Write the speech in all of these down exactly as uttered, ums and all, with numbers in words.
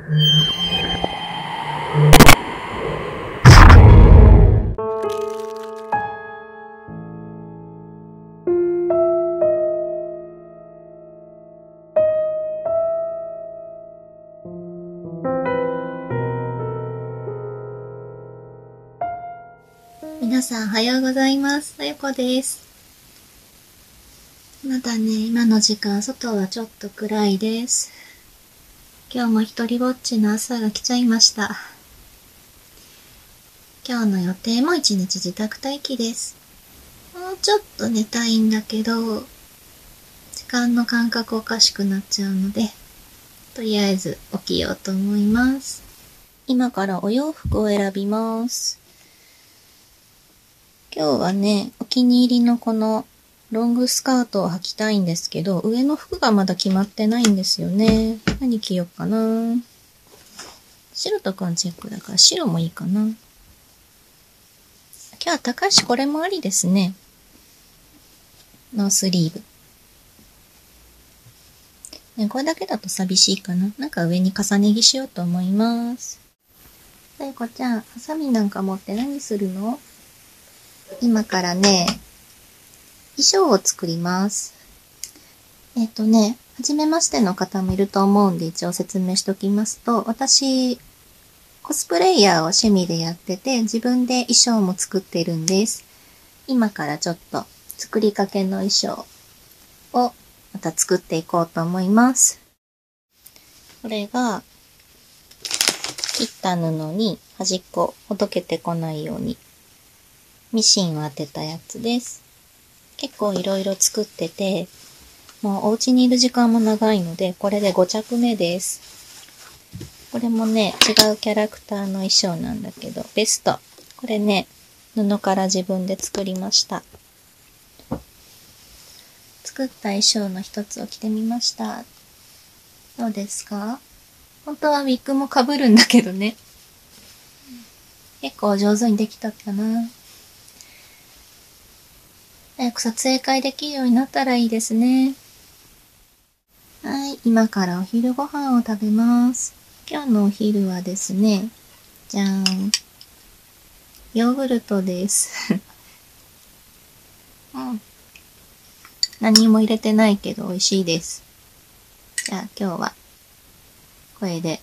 皆さんおはようございます。あやこです。まだね、今の時間、外はちょっと暗いです。今日も一人ぼっちの朝が来ちゃいました。今日の予定も一日自宅待機です。もうちょっと寝たいんだけど、時間の感覚おかしくなっちゃうので、とりあえず起きようと思います。今からお洋服を選びます。今日はね、お気に入りのこのロングスカートを履きたいんですけど、上の服がまだ決まってないんですよね。何着ようかな。白とかチェックだから白もいいかな。今日は高いしこれもありですね。ノースリーブ。ね、これだけだと寂しいかな。なんか上に重ね着しようと思います。さやこちゃん、ハサミなんか持って何するの？今からね、衣装を作ります。えっとね、初めましての方もいると思うんで一応説明しておきますと、私、コスプレイヤーを趣味でやってて、自分で衣装も作ってるんです。今からちょっと作りかけの衣装をまた作っていこうと思います。これが、切った布に端っこほどけてこないようにミシンを当てたやつです。結構いろいろ作ってて、もうお家にいる時間も長いので、これでご着目です。これもね、違うキャラクターの衣装なんだけど、ベスト。これね、布から自分で作りました。作った衣装の一つを着てみました。どうですか？本当はウィッグも被るんだけどね。結構上手にできたかな。早く撮影会できるようになったらいいですね。はい、今からお昼ご飯を食べます。今日のお昼はですね、じゃーん。ヨーグルトです。うん。何も入れてないけど美味しいです。じゃあ今日は、これで、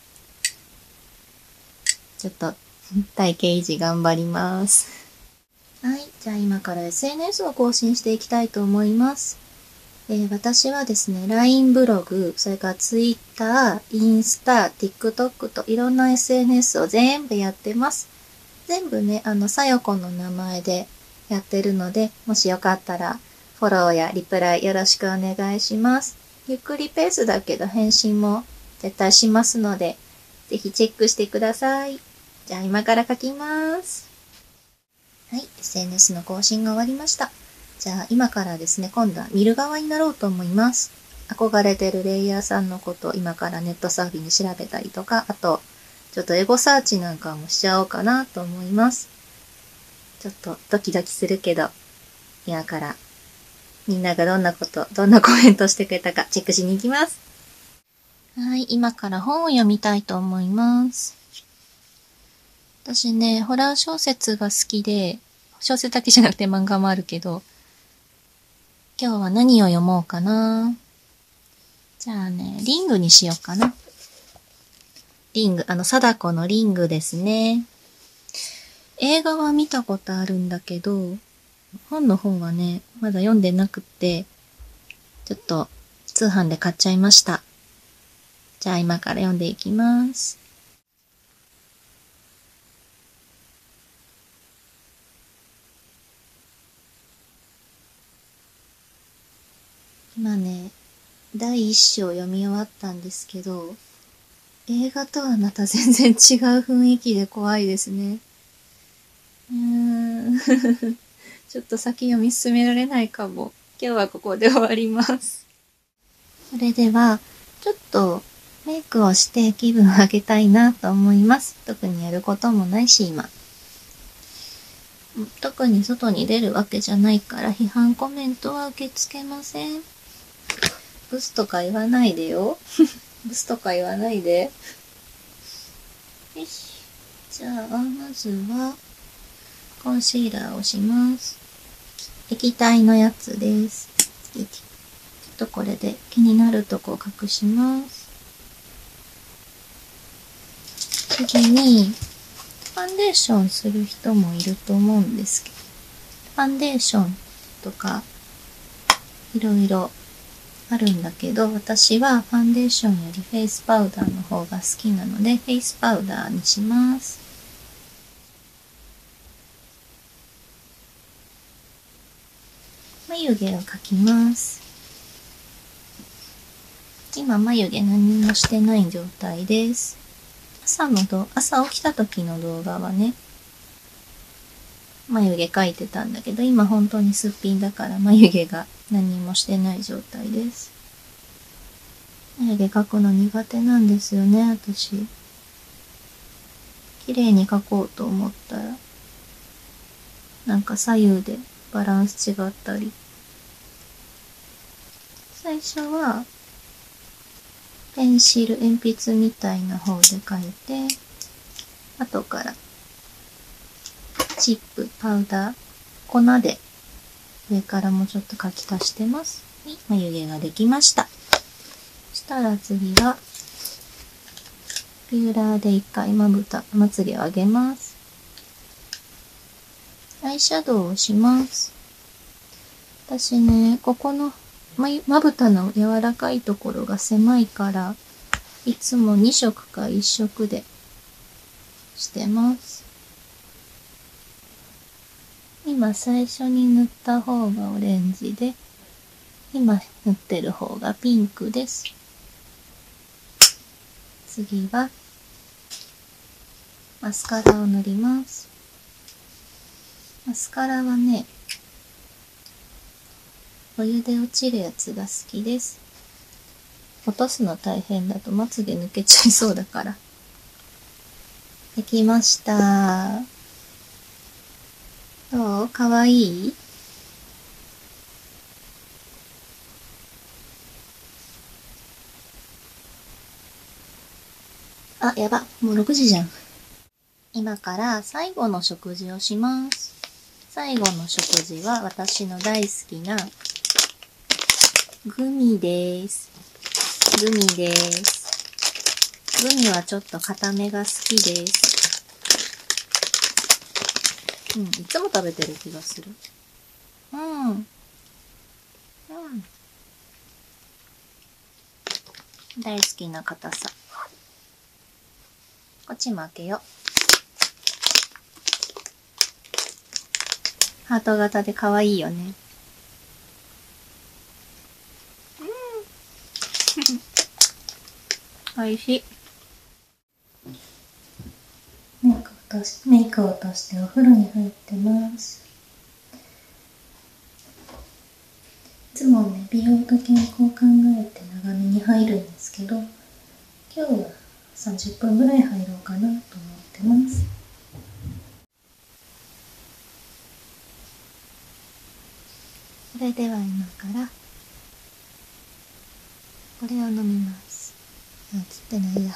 ちょっと体型維持頑張ります。はい。じゃあ今から エスエヌエス を更新していきたいと思います。えー、私はですね、ライン ブログ、それから Twitter、インスタ、TikTok といろんな エスエヌエス を全部やってます。全部ね、あの、さよこの名前でやってるので、もしよかったらフォローやリプライよろしくお願いします。ゆっくりペースだけど返信も絶対しますので、ぜひチェックしてください。じゃあ今から書きます。はい、エスエヌエス の更新が終わりました。じゃあ今からですね、今度は見る側になろうと思います。憧れてるレイヤーさんのことを今からネットサーフィンで調べたりとか、あと、ちょっとエゴサーチなんかもしちゃおうかなと思います。ちょっとドキドキするけど、今からみんながどんなこと、どんなコメントしてくれたかチェックしに行きます。はい、今から本を読みたいと思います。私ね、ホラー小説が好きで、小説だけじゃなくて漫画もあるけど、今日は何を読もうかな。じゃあね、リングにしようかな。リング、あの、貞子のリングですね。映画は見たことあるんだけど、本の本はね、まだ読んでなくって、ちょっと通販で買っちゃいました。じゃあ今から読んでいきます。今ね、第一章読み終わったんですけど、映画とはまた全然違う雰囲気で怖いですね。うーんちょっと先読み進められないかも。今日はここで終わります。それでは、ちょっとメイクをして気分を上げたいなと思います。特にやることもないし今。特に外に出るわけじゃないから批判コメントは受け付けません。ブスとか言わないでよ。ブスとか言わないで。 よし。じゃあ、まずは、コンシーラーをします。液体のやつです。ちょっとこれで気になるとこ隠します。次に、ファンデーションする人もいると思うんですけど、ファンデーションとか、いろいろあるんだけど、私はファンデーションよりフェイスパウダーの方が好きなので、フェイスパウダーにします。眉毛を描きます。今眉毛何もしてない状態です。朝のど、朝起きた時の動画はね、眉毛描いてたんだけど、今本当にすっぴんだから眉毛が何もしてない状態です。眉毛描くの苦手なんですよね、私。綺麗に描こうと思ったら、なんか左右でバランス違ったり。最初は、ペンシル、鉛筆みたいな方で描いて、後から、チップ、パウダー、粉で、上からもちょっと描き足してます。はい、眉毛ができました。そしたら次は、ピューラーで一回まぶた、まつげを上げます。アイシャドウをします。私ね、ここのま、まぶたの柔らかいところが狭いから、いつもに色かいち色でしてます。今最初に塗った方がオレンジで、今塗ってる方がピンクです。次は、マスカラを塗ります。マスカラはね、お湯で落ちるやつが好きです。落とすの大変だとまつげ抜けちゃいそうだから。できました。どう？かわいい？あ、やば。もうろくじじゃん。今から最後の食事をします。最後の食事は私の大好きなグミです。グミです。グミはちょっと固めが好きです。うん、いつも食べてる気がする。うん。うん。大好きな硬さ。こっちも開けよ。ハート型で可愛いよね。うん。美味しい。メイクを落とし、メイクを落としてお風呂に入ってます。いつもね、美容と健康を考えて長めに入るんですけど、今日はさんじゅっぷんぐらい入ろうかなと思ってます。それでは今からこれを飲みます。あ、切ってないや。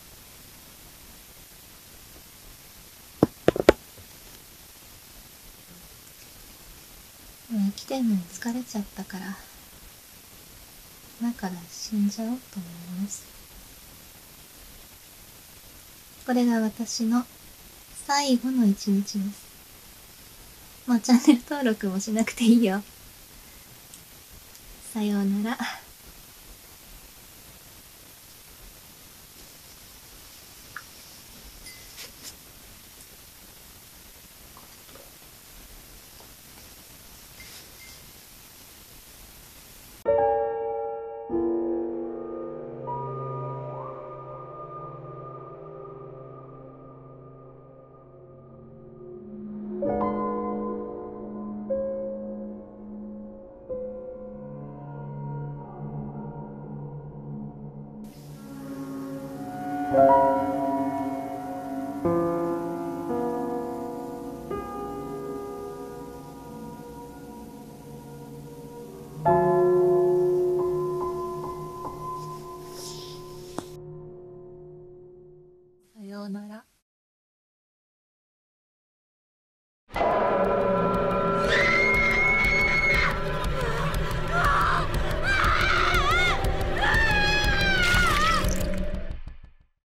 もう来てんのに疲れちゃったから今から死んじゃおうと思います。これが私の最後の一日です。もうチャンネル登録もしなくていいよ。さようなら。さようなら。